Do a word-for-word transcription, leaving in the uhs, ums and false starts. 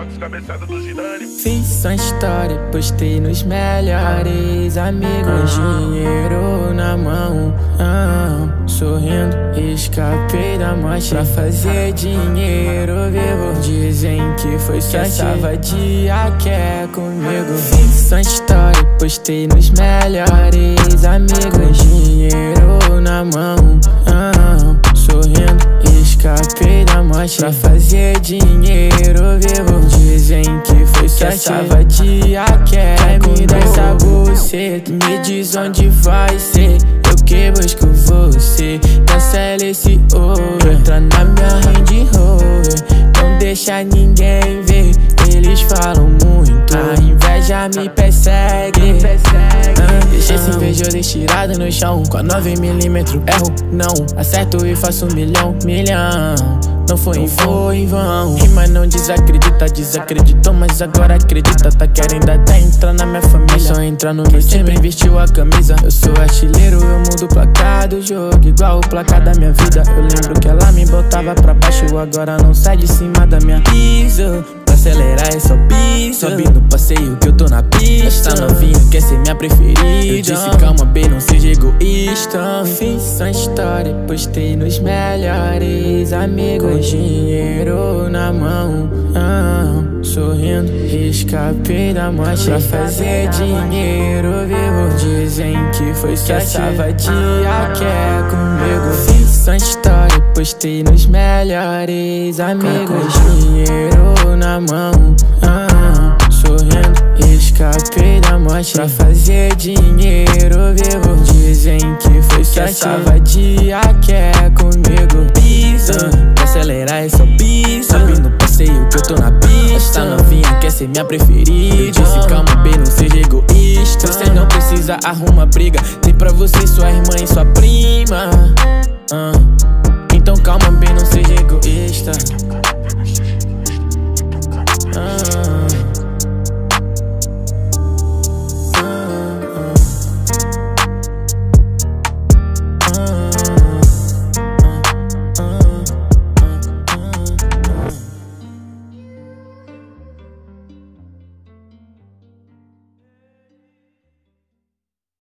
Fox, cabeçada do Zidane. Fiz uma história, postei nos melhores amigos. Dinheiro na mão, ah, sorrindo, escapei da morte pra fazer dinheiro vivo. Dizem que foi só essa vadia que é comigo. Fiz uma história, postei nos melhores amigos. Dinheiro na mão, ah, sorrindo, escapei da morte pra fazer dinheiro vivo. Dizem que foi só essa vadia quer me dar essa buceta. Me diz onde vai ser, eu que busco você. Cancela esse over, entra na minha Range Rover. Não deixa ninguém ver, eles falam muito, a inveja me persegue. ah, Deixa esse invejoso estirado no chão. Com a nove milímetros erro, não acerto e faço um milhão, milhão. Não foi em vão, em vão. Rima não desacredita, desacreditou, mas agora acredita. Tá querendo até entrar na minha família, só entrar no meu sempre vestiu a camisa. Eu sou artilheiro, eu mudo o placar do jogo igual o placar da minha vida. Eu lembro que ela me botava pra baixo, agora não sai de cima da minha piso. Pra acelerar é só piso, sobe no passeio que eu tô na pista. Essa novinha quer ser minha preferida. Eu disse calma B, não seja egoísta. Fiz uma história, postei nos melhores amigos. Dinheiro na mão, ah, sorrindo, escapei da morte pra fazer dinheiro vivo. Dizem que foi só essa vadia que é comigo. Fiz uma história, postei nos melhores amigos. Dinheiro na mão, ah, sorrindo, escapei da morte pra fazer dinheiro vivo. Dizem que foi só essa vadia que é comigo. Piso, pra acelerar é só piso, sobe no passeio que eu tô na pista. Essa novinha quer ser minha preferida. Disse calma B, não seja egoísta. Você não precisa arrumar briga, tem pra você sua irmã e sua prima. ah. Então calma B, não seja egoísta.